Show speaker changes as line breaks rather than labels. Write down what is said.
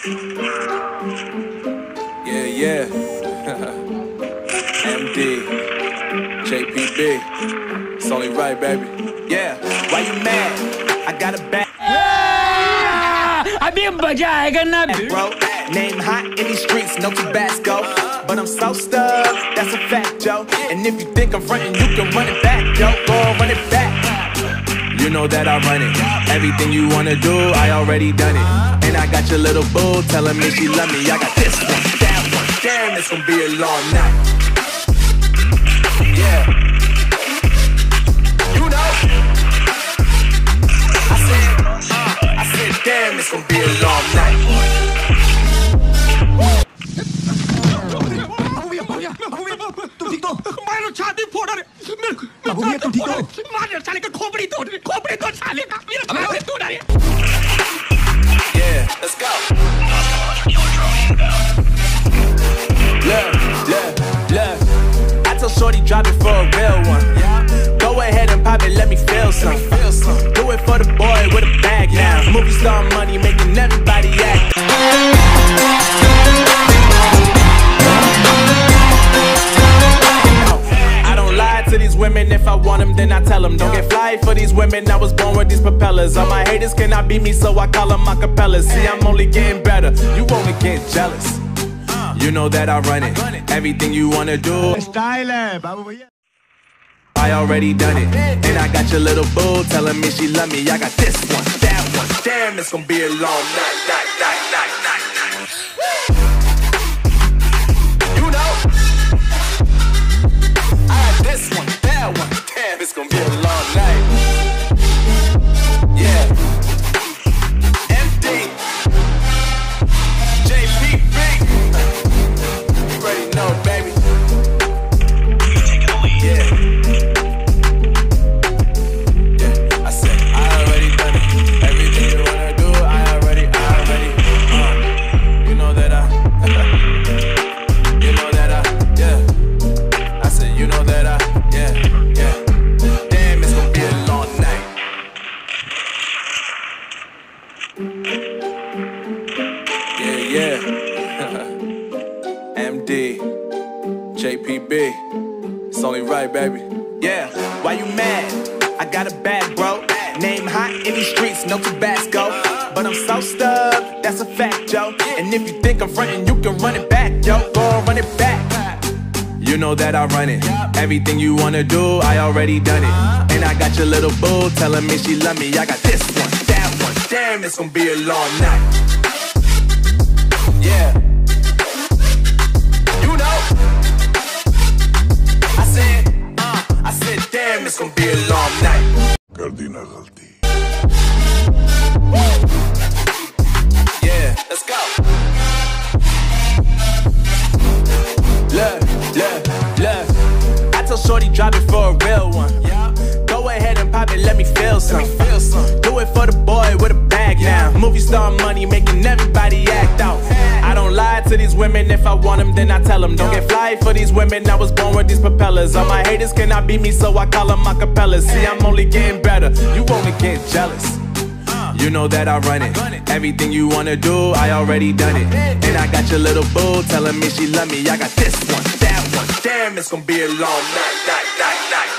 Yeah, yeah. MD, JPB. It's only right, baby. Yeah. Why you mad? I got a bad.
अभी मजा आएगा ना
Bro, name hot in these streets, no Tabasco. But I'm so stuck, that's a fact, Joe. And if you think I'm frontin', you can run it back, Joe. Go run it back. You know that I run it. Everything you wanna do, I already done it. And I got your little boo telling me she love me. I got this one, that one. Damn, it's gonna be a long night. Yeah. You know. I said, damn, it's gonna be a long night. Yeah, let's go. Look. I tell Shorty drop it for a real one. Go ahead and pop it, let me feel some. Do it for the boy with a bag now. Movie star money making everybody act. I don't lie to these women. If I want them, then I tell them. Don't get fly for these women. I was born with these propellers. All my haters cannot beat me, so I call them acapellas. See, I'm only getting better. You only get jealous. You know that I run it. Everything you wanna do, I already done it. And I got your little boo telling me she love me. I got this one, that one. Damn, it's gonna be a long night. You know, I got this one, that one. Damn, it's gonna be a long night. Yeah. MD, JPB. You already know, baby. Yeah. Yeah. MD, JPB. It's only right, baby. Yeah. Why you mad? I got a bag, bro. Name hot in these streets, no Tabasco. But I'm so stuck, that's a fact, Joe. And if you think I'm frontin', you can run it back, yo. Go run it back. You know that I run it. Everything you wanna do, I already done it. And I got your little boo telling me she love me. I got this one, that one. Damn, it's gonna be a long night. Yeah. You know. I said, damn, it's gonna be a long night.
Gardina Galti.
Yeah, let's go. Look. I tell Shorty drop it for a real one. Go ahead and pop it, let me feel some. Do it for the boy with a bag now. Movie star money making everybody act out. I don't lie to these women. If I want them, then I tell them. Don't get fly for these women. I was born with these propellers. All my haters cannot beat me, so I call them acapellas. See, I'm only getting better. You only get jealous. You know that I run it. Everything you wanna do, I already done it. And I got your little boo telling me she love me. I got this one, that one. Damn, it's gonna be a long night.